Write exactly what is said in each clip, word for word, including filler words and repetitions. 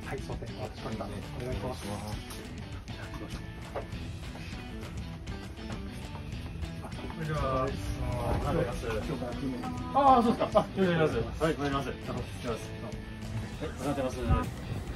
はい、そうです。わかりました。お願いします。 じゃあ、ありがとうございます。 ああ、そうですか。あ、よろしくお願いします。はい、参ります。ありがとうございます。はい、お世話になってます。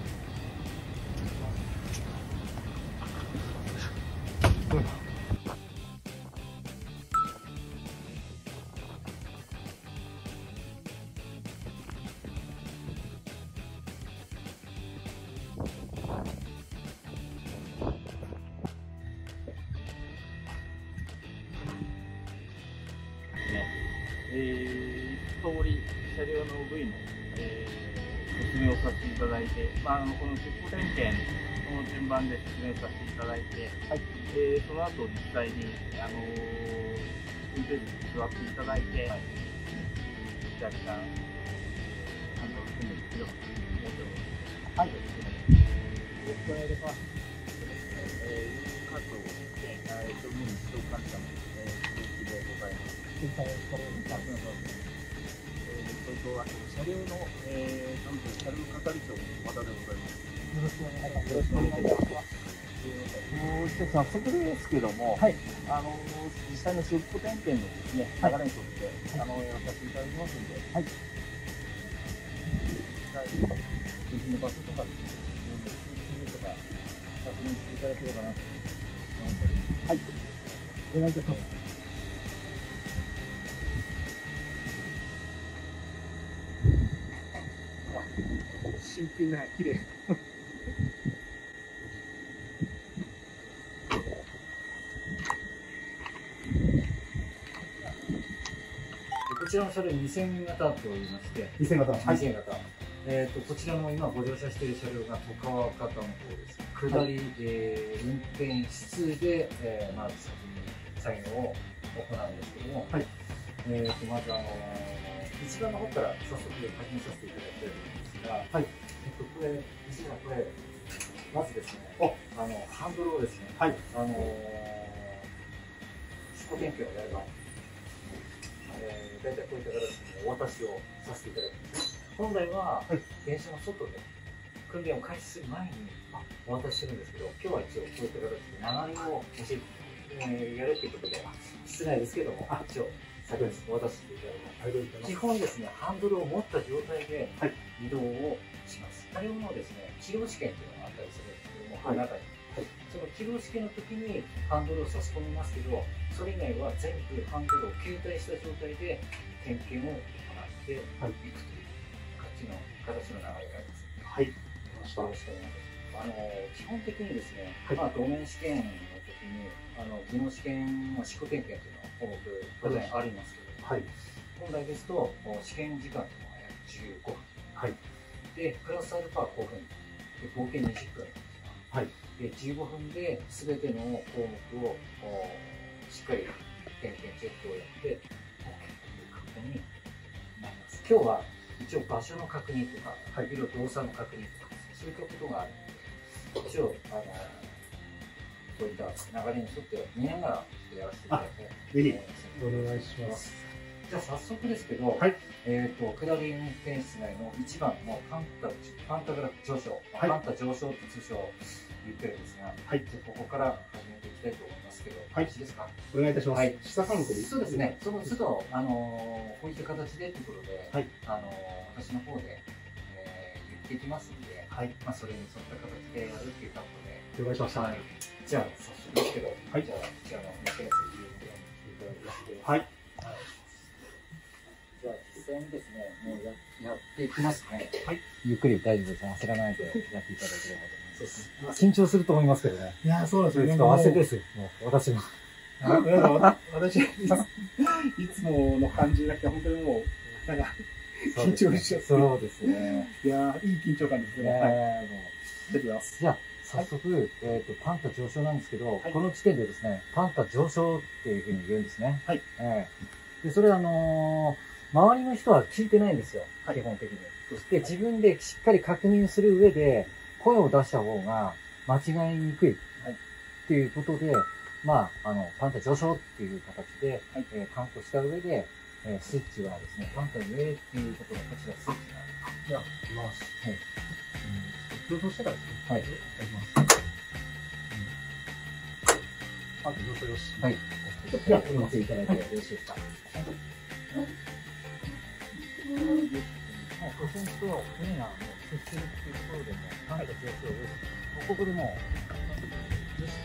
えー、一通り車両の部位の、えー、説明をさせていただいて、まあ、あのこの出庫点検の順番で説明させていただいて、はい、えー、その後実際に、あのー、運転席に座っていただいて、はい、若干、あの、船に広くモードを、はい、よろしくお願いします。えー、各、えー、と、無に自動換車の、えー、鈴木でございます。それと、車両の、えー、担当車両係長の和田でございます。よろしくお願いします。よろしくお願いします。もう一つ早速ですけども、はい、あの実際の出庫点検のですね、流れにとって、はい、あのやらさせていただきますので、はい。部品の場所とかですね、とか確認していただければなと思っております。はい。お願いいたします。 新品な、綺麗。 こちらの車両にせん型と言いまして、 にせん型。 にせん型。えーと、こちらの今ご乗車している車両が十川型の方です。下り、はい、えー、運転室で、えー、まず先に作業を行うんですけども、はい、えーと、まずあのー、一番の方から早速確認させていただきたいと思うんですが、はい、えっと、これ、一番これ、まずですね、あの、ハンドルをですね、はい、あのー、出庫点検をやれば、えー、大体こういった形でお渡しをさせていただきます。本来は、はい、電車の外で訓練を開始する前にお渡しするんですけど、今日は一応こういった形で流れを教えて、えー、やるということで、室内ですけども、一応、先にお渡ししていただきます。基本ですね、ハンドルを持った状態で移動をします。車両のですね、起動試験というのがあったりするんですけども、この中に。はい、その起動試験の時にハンドルを差し込みますけど、それ以外は全部ハンドルを携帯した状態で点検を行っていくという形の流れがあります。はい。よろしくお願いします。あの基本的にですね、はい、まあ道面試験の時にあの技能試験の試行点検というのは項目当然ありますけど、はい、本来ですと試験時間というのは約じゅうごふん、はい、でプラスアルファごふんで合計にじゅっぷん、はい、でじゅうごふんで全ての項目をしっかり点検チェックをやって OK という確認になります。今日は一応場所の確認とか、はい、いろいろ動作の確認とか、そういったことがあるので、一応あのそういった流れに沿って見ながらやらせていただきたいと思います。 ぜひお願いします。 じゃあ早速ですけど、はい、えっと下り運転室内の一番のパンタパンタグラフ上昇、はい、パンタ上昇って通称言ってるんですが、はい、じゃあここから始めていきたいと思いますけど、はい、いいですか？ お願いいたします。はい、下関係でそうですね。その都度あのこういった形でということで、はい、あの私の方で、えー、言っていきますので、はい、まあそれに沿った形でやるっていう格好で、 了解しました。はい、 じゃあ早速ですけど、はい、じゃあこちらの運転席に来ていただきまして、はい。じゃあ実際にですね、もうややっていきますね。はい。ゆっくり大丈夫です。焦らないでやっていただければと思います。緊張すると思いますけどね。 いや、そうですね。 ちょっと汗です。もう私も。 私、いつもの感じだけ本当にもう、なんか、緊張しちゃって。 そうですね。 いやいい緊張感ですね。はい。出てきます。 じゃあ、早速、えっと、パンタ上昇なんですけど、この時点でですね、パンタ上昇っていうふうに言うんですね。はい。で、それはあの周りの人は聞いてないんですよ。基本的に。で、自分でしっかり確認する上で、声を出した方が間違いにくいっていうことで、まあ、あの、パンタ上昇っていう形で、はい、えー、カウントした上で、えー、スイッチはですね、パンタ上っていうところ、こちらスイッチがある。 じゃあ、いきます。はい。 上昇してからですね。 はい。 いただきます。あと上昇よし。 はい。では、お待ちいただいてよろしいですか。もう、古戦と船が接するっていうところでも、パンダ上昇よし。ここでもう、よし、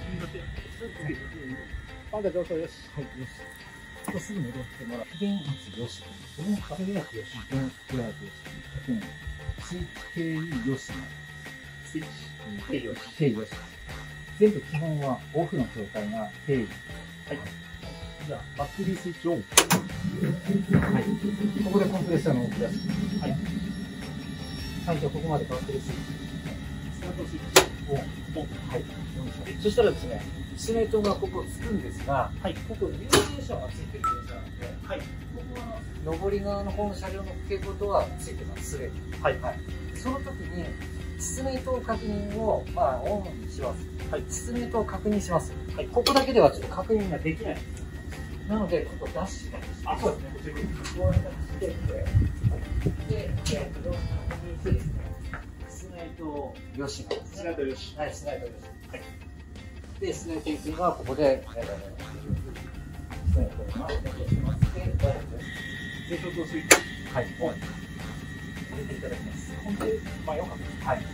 パンダ上昇よし。 はい、よし。とすぐ戻ってもらう。機嫌圧よし。このカフェ圧よし。機嫌圧よし。スイッチ系よし。 スイッチ。定よし。 定よし。全部基本はオフの状態が定位。はい。 じゃあ、バッテリースイッチオン。はい。 ここでコンプレッサーのオフです。 はい。 はい、じゃあここまでバッテリースイッチ。 スタートスイッチオン。オン。 はい。そしたらですね、シネートがここつくんですが、はい、ここニューステーションがついてる電車なので、はい、ここは上り側の方の車両の傾向とはついてます、すでに。はい。はい。その時に、筒目等確認を、まあ、オンにします。はい。筒目等確認します。はい。ここだけではちょっと確認ができないんです。なので、ここダッシュで。 あ、そうですね。こっちに。 こういう形で、で、で、えっと、確認してですね、筒目等よしなんですね。 スライドよし。 はい、スライドよし。はい。で、スナイト行くのはここで、スナイトが上昇します。で、 上昇とスイッチ。 はい、オン。入れていただきます。 本当に、まあ、よかったです。 はい。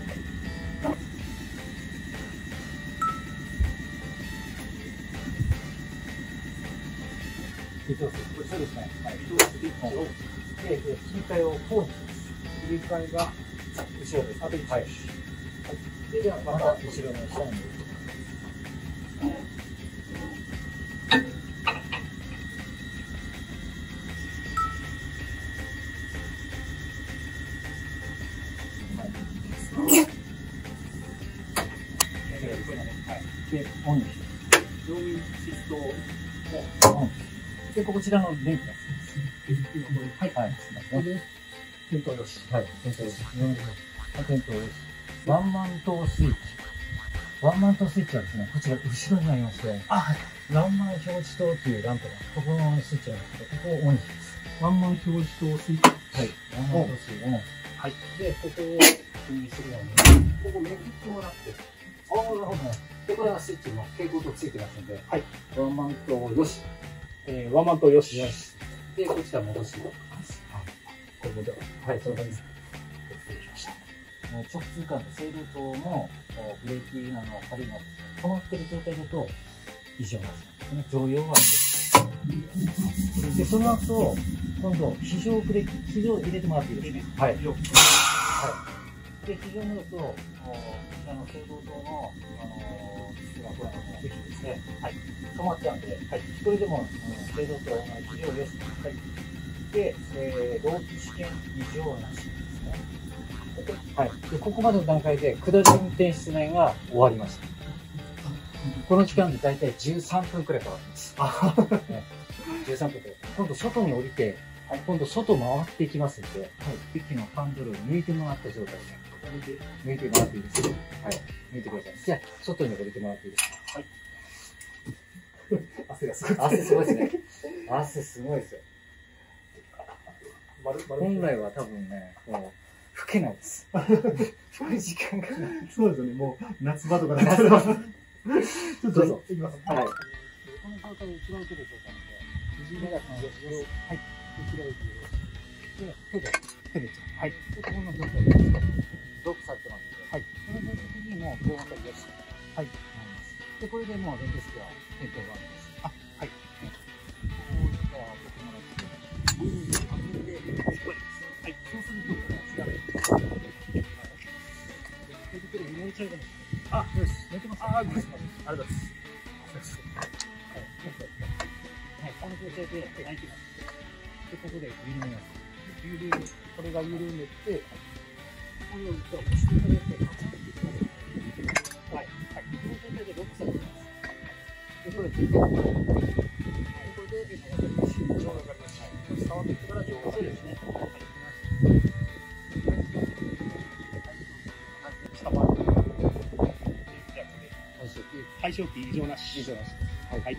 そうですね。はい。 スイッチオン。 で、切り替えをこうにします。 切り替えが後ろです。 あといち。 はい。で、ではまた後ろの下に。で、オンにします。 乗務シフトオン。 で、こちらの電気がつきます。はい、はい。 ここで、点灯よし。 はい、点灯よし。はい、点灯よし。ワンマン灯スイッチ。ワンマン灯スイッチはですね、こちら後ろにありまして、あ、はい。ワンマン表示灯というランプが、ここのスイッチなんですけど、ここをオンにします。 ワンマン表示灯スイッチ。 はい。ワンマン灯スイッチオン。はい。で、ここを確認するように、ここめくってもらって、ああ、なるほど。で、これはスイッチの蛍光灯ついてますので、はい。ワンマン灯よし。 えー、ワンマン灯よし。 よし。で、こちら戻します。 はい。これでは。 はい、その感じです。失礼しました。直通間の制動灯もブレーキなの針が止まってる状態だと異常なんですね。常用はです。で、その後、今度、非常ブレーキ、非常を入れてもらっていいですか。はい。はい。で、非常になると、こちらの制動灯の、あのー、これのぜひですね、はい、止まっちゃうんで、はい、これでも、うん、制動灯の非常をよし、はい。で、えー、ロープ試験異常なしですね。はい。で、ここまでの段階で、下り運転室内が終わりました。この時間で大体じゅうさんぷんくらいかかってます。あ、ね、じゅうさんぷんくらい。今度外に降りて、はい、今度外回っていきますので、はい、デッキのハンドルを抜いてもらった状態で、抜いてもらっていいですか。はい。抜いてください。じゃあ、外に降りてもらっていいですか。はい。 汗がすごい。 汗すごいですね。汗すごいですよ。本来は多分ね、もう、吹けないです。吹く時間がない。 そうですよね。もう、夏場とかだったら。ちょっと、行きます。 はい。この状態で後ろ受ける状態なので、肘目が後ろ、はい。後ろ受ける。で、手で、手で、はい。で、この状態で、ロックされてますので、はい。この状態にもう、両方よし。はい。で、これでもう、連結が、点灯があります。あ、はい。こういった僕もらって、グーッと上げて、はい。そうすると、手袋入れちゃうかもしれない。あ、よし。寝てます。あ、ごめんなさい。ありがとうございます。はい。この状態で泣いてます。で、ここで緩めます。緩め、これが緩めて、これを押していただいて、カチャンっていきます。はい。はい。この状態でロックされてます。で、これで、はい。これで、上がります。はい。触ってきたら上がります。そうですね。はい。 対象機異常なし。 異常なし。 はい。はい。はい。 で、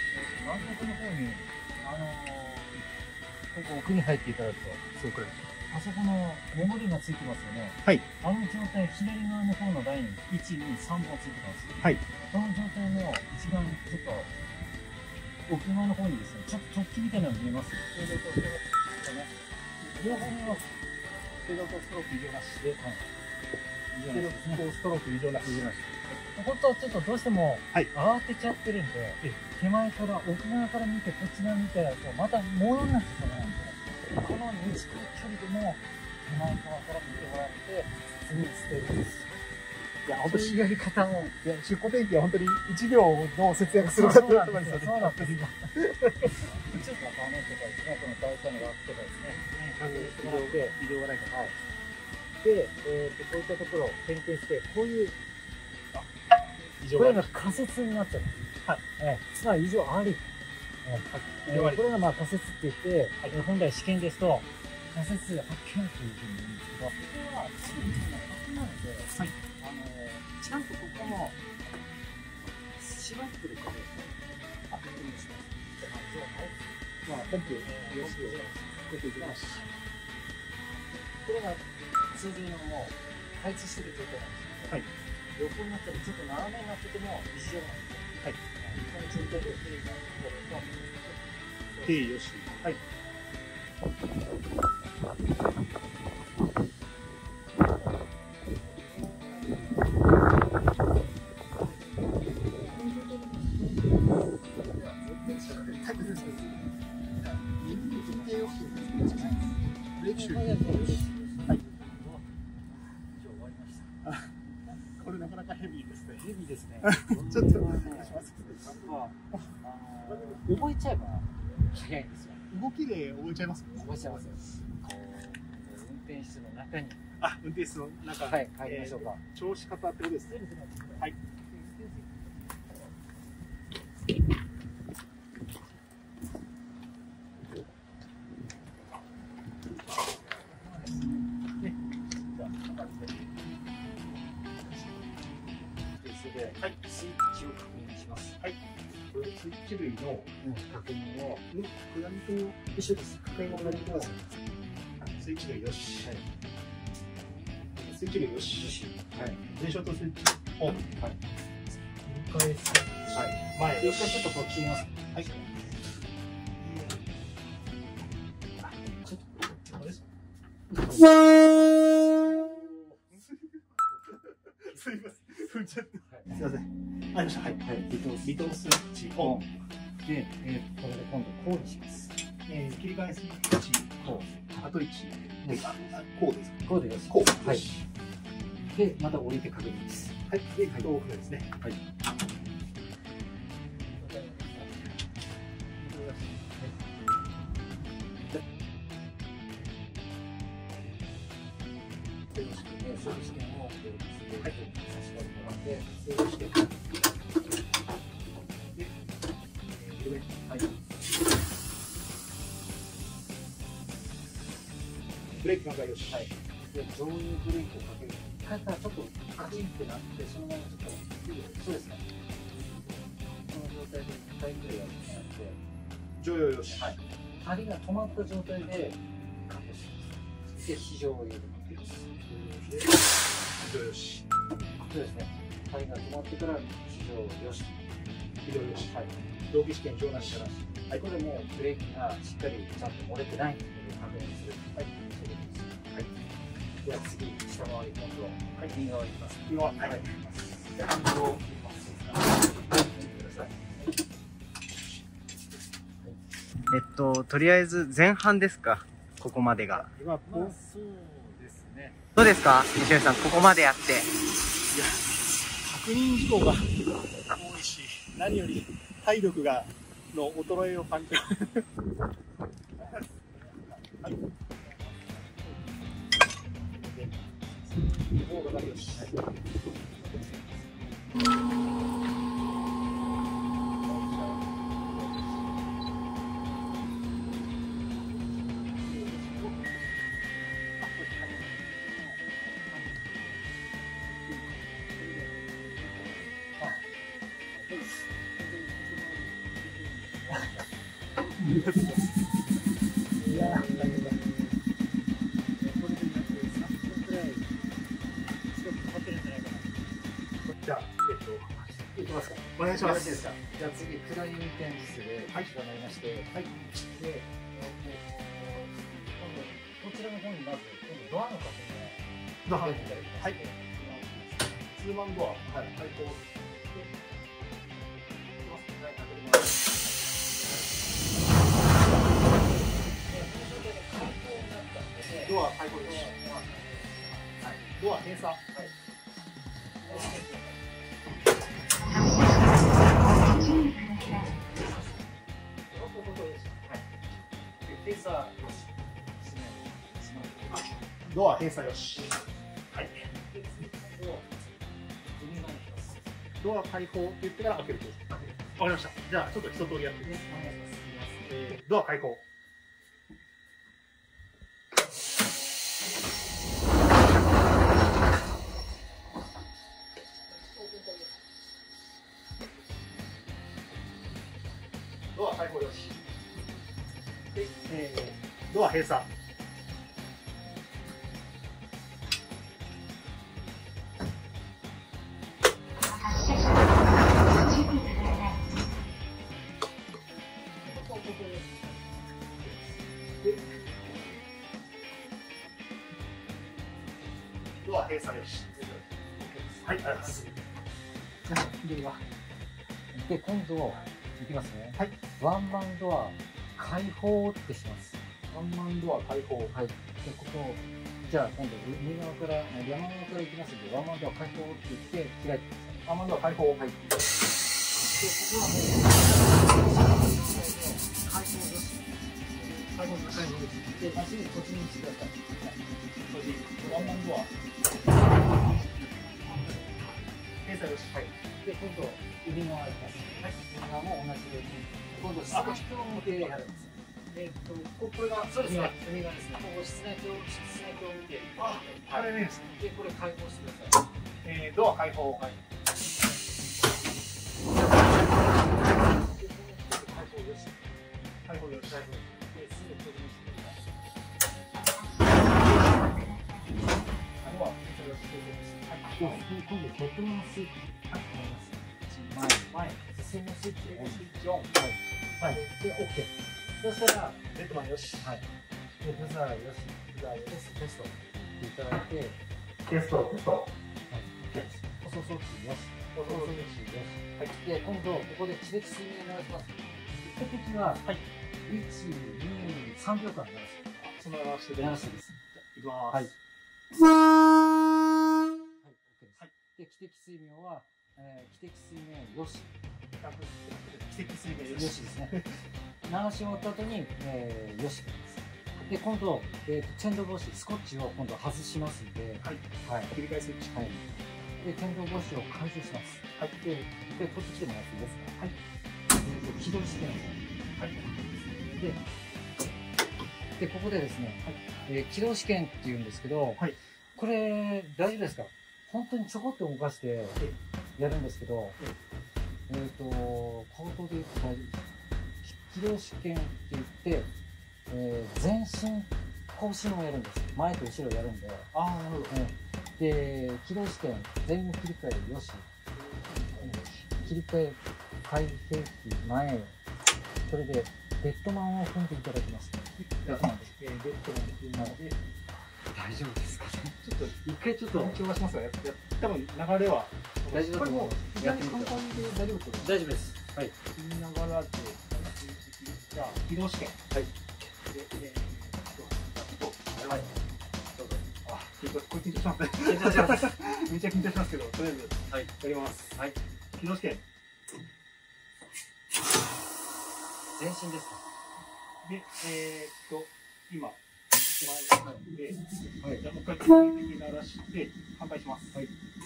南国の方に、あのー、ここ奥に入っていただくと、そうくらい。 あそこのメモリがついてますよね。 はい。 あの状態、左側の方のライン、いち、に、さんぼんついてます。 はい。 その状態の一番ちょっと奥側の方にですね、ちょっと突起みたいなのが見えます。フェードとストロークね。両方見ます。フェードとストローク異常なしで、はい。異常なしですね。ストローク異常なし。異常なし。本当はちょっとどうしても慌てちゃってるんで、手前から奥側から見てこっち側見てまた戻んなきゃいけないんで、この短い距離でも手前側から見てもらって次に捨てるんです。いや本当にやり方も、いや出庫天気は本当にいちびょうの節約するかっていうところですよね。そうなんですよ。ちょっと画面とかですね、この台車の枠とかですね、確認してもらって異常がないか。はい。で、えー、とこういったところを点検して、こういうこれが仮説になっちゃうんです。はい。えー、つまり異常あり。えー、これがまあ仮説って言って、はい、本来試験ですと仮説発見というふうに言うんですけど、ここはすぐに発なので、はい、あのー、ちゃんとここも縛ってるかどうか確認します。まあ、ポンプ、よし、こうやっていきます。これが通常のもう配置してる状態なんですけど、はい、横になったりちょっと斜めになってても異常なんですよ。はい。この状態で手よし。はい。これなかなかヘビーですね。ヘビーですね。ちょっとお願いします。覚えちゃえば早いんですよ。動きで覚えちゃいます。覚えちゃいますよ。運転室の中に。あ、運転室の中。はい、入りましょうか。調子方ってことですね。はい。はい、スイッチを確認します。はい。これスイッチ類の確認を、うん、クランと一緒です。確認を同じください。スイッチ類よし。はい。スイッチ類よし。はい。電車とスイッチオン。はい。迎えスイッチ。はい。前。よし。ちょっとこう切ります。はい。ちょっとこれです。すいません。踏んじゃった。すみません。ありました。はい。はい。微動スイッチオン。で、えー、これで今度こうにします。えー、切り替えスイッチこう。あといち。あ、こうですか。こうでよし。こう。はい。で、また降りて確認です。はい。で、はい、オフですね。はい。そうですね。はい。差し替えてもらって、セーブして。で、えー、はい。ブレーキ考えよし。はい。で、上流ブレーキをかける。一回からちょっとカチンってなって、そのままちょっと、そうですね。この状態でいっかいくらいやってもらって、上揚よし。はい。針が止まった状態でカットします。で、非常を入れる。非常よし。そうですね。針が止まってから非常よし。非常よし。はい。同期試験非常なし。はい。これもブレーキがしっかりちゃんと漏れてないという確認する。はい。そうです。はい。では次、下回り今度。はい。右側に行きます。右側。はい。で、ハンドルを切ります。 えっと、とりあえず前半ですか、ここまでが。 今、こう、そうですね。 どうですか、西尾さん、ここまでやって。いや、 確認事項が多いし、何より体力が、の衰えを感じる。はい。もうかかりよし。はい。いやー、大変だ。 きますか。 お願いします。 よろしいですか。じゃあ次、下り運転室で、 はいこちらになりまして、はい。で、えーと、今度、こちらの方にまず、今度ドアの確認ドアを出ていただきまはいして、 ツーマンドア、 はい、 開口。 はい、開けてます。 ドア開口です。ドア閉鎖。はい。ドア閉鎖よし。はい。ドア開放って言ってから開けると。わかりました。じゃあちょっと一通りやってみます。えー、ドア開放。ドア開放よし。で、えー、ドア閉鎖。で、ドア閉鎖よし。はい、ありがとうございます。では、 で、今度、いきますね。 はい。 ワンマンドア開放ってします。 ワンマンドア開放。 はい。で、ここ、じゃあ今度、右側から、山側から行きますので、ワンマンドア開放って言って、開いてください。 ワンマンドア開放。はい。 で、ここはもう、開放です。 開放です。 で、足に突入してください。 ワンマンドア。閉鎖よし。はい。 で、今度、右側行きます。はい。右側も同じように、今度、室内鏡を見てやるんです。えっと、これが、そうですね。海側ですね。ここ室内鏡、室内鏡を見て。 あ、これねですね。 で、これ開放してください。 えー、ドア開放。はい。 開放よし。 開放よし。 で、すぐ取りしてください。 ドア閉鎖よし。 で、今度、ベッドのスイッチ。はい、前、前、進むスイッチオン。 スイッチオン。 はい。はい。で、OK。そしたら、 ベッドマンよし。 はい。で、ブザーよし。ブザーよし。テスト。っていただいて、 テスト、テスト。 放送装置よし。放送装置よし。 はい。 で、今度、ここで地熱水面鳴らします。一時は、はい。いち、に、さんびょうかん鳴らす。 そのままして鳴らしてです。 いきます。 はい。はい、OK です。はい。で、汽笛水面は、えー、汽笛水面よし。 奇跡水面よよしし。 ですね。鳴らし終わった後に、えー、よしです。で、今度、えーと、天井防止、スコッチを今度外しますんで、 はい。 はい。 切り替えスイッチ。 はい。で、天井防止を解除します。はい。で、一回取ってきてもらっていいですか。はい。えーと、起動してください。はい。で、で、ここでですね、はい、えー、起動試験っていうんですけど、はい。これ、大丈夫ですか？本当にちょこっと動かしてやるんですけど、えっと、口頭で言うと大丈夫です。起動試験って言って、えー、前進、後進をやるんです。前と後ろやるんで。 ああ、なるほど。 で、起動試験、前後切り替えよし。切り替え、開閉器前、それで、ベッドマンを踏んでいただきます。ベッドマンです。 えー、ベッドマン踏んで、 大丈夫ですかね。 ちょっと、 一回ちょっと、 緊張はしますが、多分流れは大丈夫だと思う。 意外に簡単で大丈夫と思う。 大丈夫です。はい。 言いながらで、じゃあ、起動試験。 はい。 で、えー、はい。どうぞ。あ、これ緊張しますね。 緊張します。 めっちゃ緊張しますけど、とりあえず、 はい。 やります。 はい。 起動試験。 前進ですか。 で、えー、っと、今、前で、 はい。 じゃあ、もう一回、右に鳴らして、乾杯します。はい。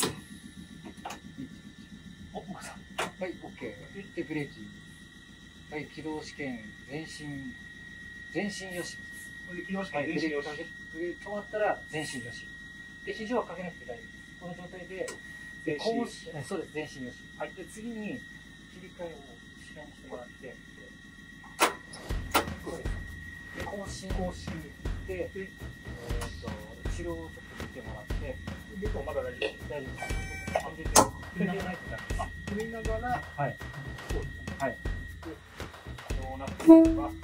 お、岡さん。 はい、OK。で、ブレーキ。はい、起動試験、前進、前進よし。 これで起動試験、 はい、 前進よし。 で、止まったら前進よし。で、肘はかけなくて大丈夫です。この状態で、 前進後進、そうです、前進よし。はい、で、次に切り替えを後ろにしてもらって、そうです。で、後進、後進で、えーっと、後ろをちょっと見てもらって、 結構まだ大丈夫。 大丈夫です。当てて、振りないとダメです。 あ、振りながら、 はい。 そうですね。 はい。 こうなっていけば、こうやって、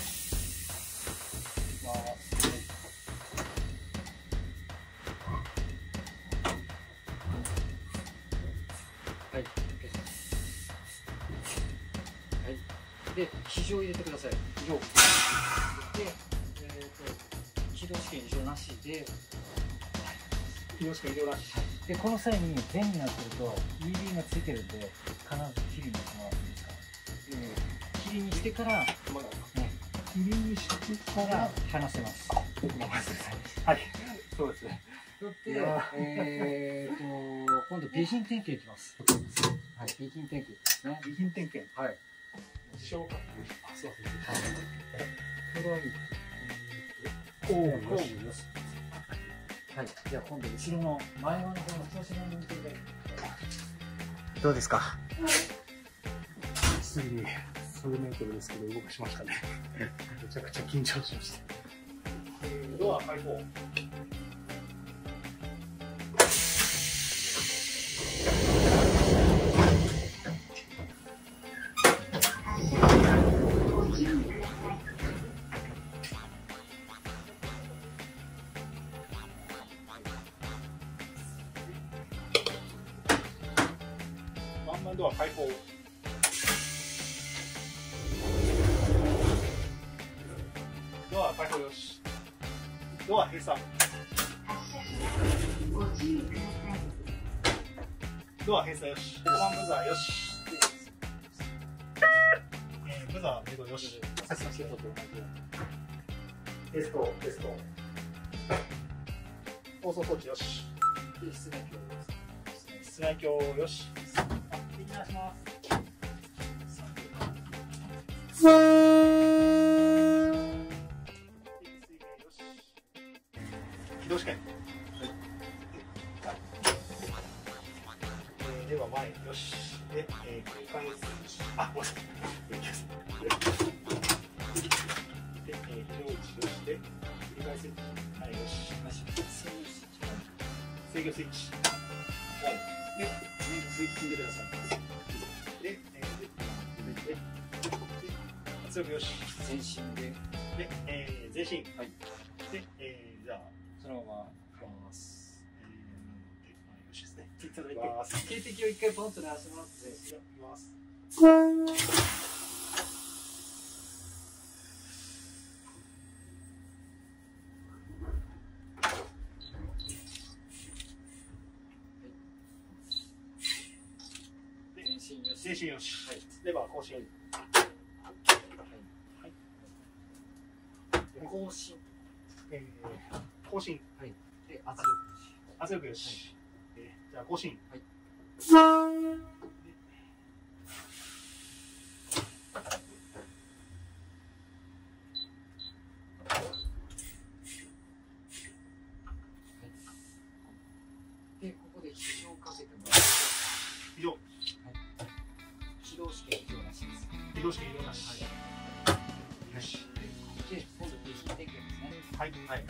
まあ、 はい。はい。で、非常を入れてください。非常。で、えっ、と、起動試験異常なしで、 気のしか異常なし。 で、この際に電になってると イービー がついてるんで、必ずキリにしてもらっていいですか。えー、キリにしてから、ね、 キリにしてかからら、 離せます。 はい、そうですね。 そして、 いやえーと、今度備品点検いきます。はい、備品点検ですね。 備品点検。 はい。 自称か。あ、すいません。 黒い。 工具工具よし。はい。じゃあ今度後ろの前側の方の調子の運転で。 どうですか？ ついに数メートルですけど動かしましたね。めちゃくちゃ緊張しました。ドア開放。ワンマンドア開放。ドア開放よし。ドア閉鎖。ドア閉鎖よし。ごばんブザーよし。えー、ブザーメイドよし。さっきのシートと同じように。テスト、テスト。放送装置よし。 室内鏡です。 室内鏡よし。あ、引き出します。起動試験。はい。えー、では前よし。で、えー、繰り返す。あ、ごめんなさい。繰り返す。で、えー、非常位置よしで、繰り返す。はい、よし。制御スイッチ。オン。で、スイッチ入れてください。で、えー、で、で、圧力よし。 全身で。 で、えー、全身。 はい。 で、えー、じゃあ、 そのまま。 ます。えー、で、まあ、よしですね。 いただいて。警笛を一回ポンと鳴らします。 じゃあ、いきます。 全身よし。 全身よし。 はい。 レバー更新。 はい。 はい。 更新。 えー、更新。 はい。で、圧力。 圧力よし。えー、じゃあ更新。 はい。で、ここで非常をかけてもらって。 非常。 はい。起動試験異常なしです。 非常試験異常なし。 はい。 よし。 で、今度備品点検ですね。 はい。はい。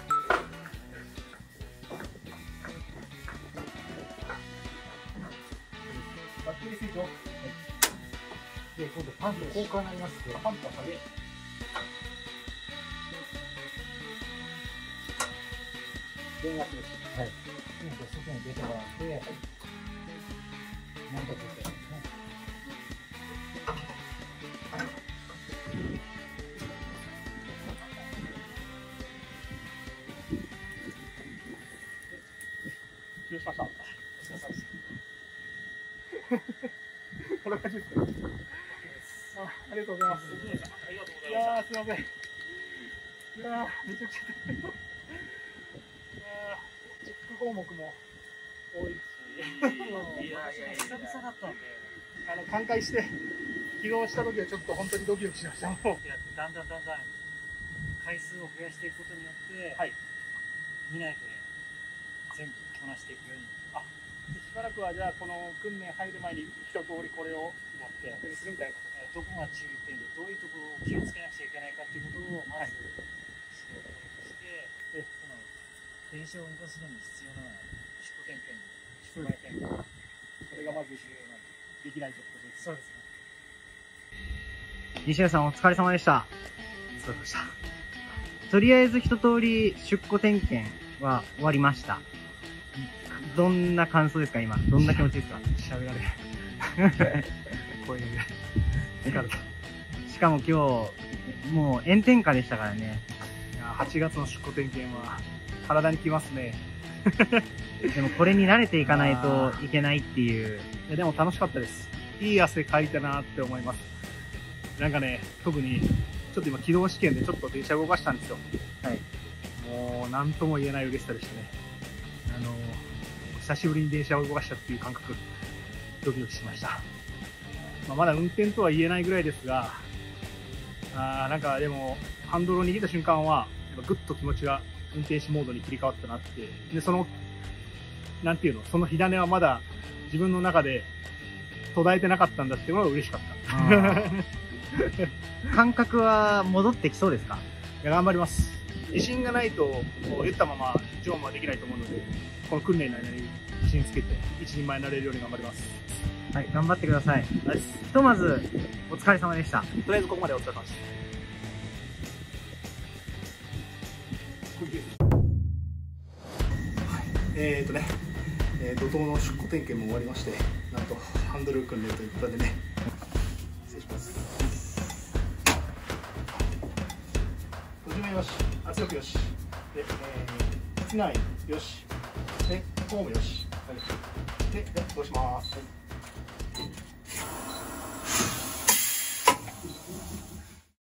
バッテリースイッチオフ。 で、今度パンプ交換になりますので、 パンプは下げ。 電圧です。はい。今度外に出てもらって、はい。なんとかですね。 起動しました。お疲れ様です。こんな感じですか。あ、ありがとうございます。いやー、すみません。いやー、めちゃくちゃ大変。いやー、チェック項目も多いし。 いやいや、久々だったんで。 あの、寛解して、起動した時はちょっと本当にドキドキしました。もう。 いや、だんだんだんだん回数を増やしていくことによって、 はい。 見ないとね、全部こなしていくように。 あ、しばらくはじゃあ、この訓練入る前に一通りこれをやって、するみたいなことね。 どこが注意点で、どういうところを気をつけなくちゃいけないかっていうことを、まず、指導して、で、その、 電車を動かすのに必要な出庫点検、出前点検、これがまず重要なんで、できないということです。そうですね。 西谷さんお疲れ様でした。 お疲れ様でした。 とりあえず一通り出庫点検は終わりました。どんな感想ですか今？どんな気持ちですか？ 喋られ。声で疲れた。 しかも今日、もう炎天下でしたからね。 いやはちがつの出庫点検は体にきますね。 でもこれに慣れていかないといけないっていう。 いやでも楽しかったです。いい汗かいたなって思います。なんかね、特にちょっと今軌道試験でちょっと電車動かしたんですよ。 はい。 もう何とも言えない嬉しさでしたね。あの久しぶりに電車を動かしたっていう感覚、ドキドキしました。まあ、まだ運転とは言えないぐらいですが、あーなんかでもハンドルを握った瞬間はやっぱグッと気持ちが運転士モードに切り替わったなって。でそのなんていうの、その火種はまだ自分の中で途絶えてなかったんだっていうのが嬉しかった。 感覚は戻ってきそうですか？ いや頑張ります。自信がないとこう言ったまま乗務はできないと思うので、この訓練の間に自信つけて一人前になれるように頑張ります。 はい、頑張ってください。 はい、 ひとまずお疲れ様でした。 とりあえずここまでお疲れ様でした。えーとね、えー、怒涛の出庫点検も終わりまして、なんとハンドル訓練ということでね、失礼します。閉じ目よし、圧力よし、で、えー、機内よし、で、ホームよし、はい、で、で、通します。はい。